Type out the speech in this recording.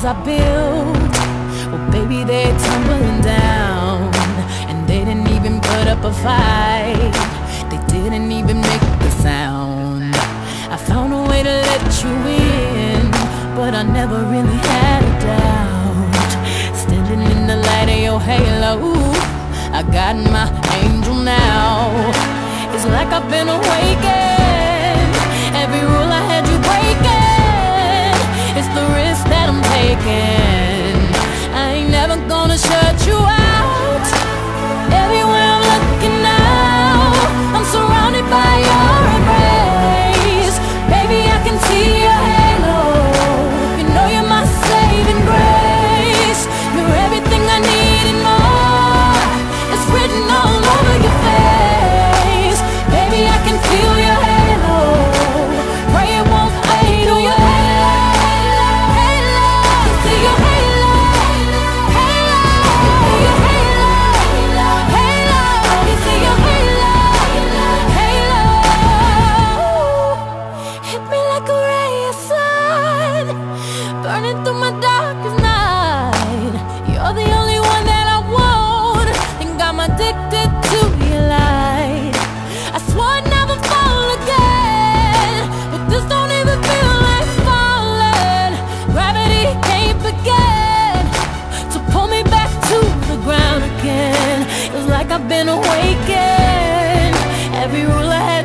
I built, well baby, they're tumbling down. And they didn't even put up a fight, they didn't even make the sound. I found a way to let you in, but I never really had a doubt. Standing in the light of your halo, I got my angel now. It's like I've been awakened. Every rule I had you breaking, it's the risk that I'm taking. I ain't never gonna shut you out. Everywhere I'm looking now, I'm surrounded by your embrace. Baby, I can see your halo. You know you're my saving grace. You're everything I need and more. It's written all over your face. Baby, I can feel your halo. Pray it won't fade away. See your halo, halo, your halo, halo. You see your halo, halo. Hit me like a ray of sun, burning through my darkest night. You're the only one that I want, think I'm addicted to your light. I swore I'd never fall again, but this don't even feel like falling. Gravity can't begin to pull me back to the ground again. It's like I've been awakened. Every rule I had